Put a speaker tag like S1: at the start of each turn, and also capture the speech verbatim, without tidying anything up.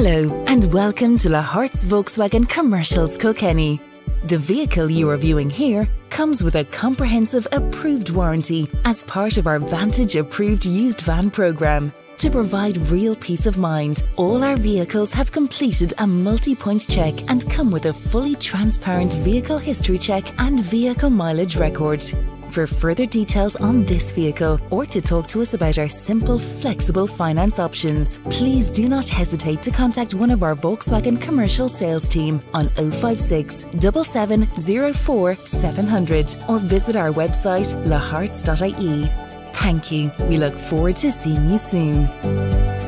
S1: Hello and welcome to Laharts Volkswagen Commercials Kilkenny. The vehicle you are viewing here comes with a comprehensive approved warranty as part of our Vantage Approved Used Van programme. To provide real peace of mind, all our vehicles have completed a multi-point check and come with a fully transparent vehicle history check and vehicle mileage record. For further details on this vehicle or to talk to us about our simple, flexible finance options, please do not hesitate to contact one of our Volkswagen commercial sales team on oh five six, seven seven oh four, seven hundred or visit our website laharts dot I E. Thank you. We look forward to seeing you soon.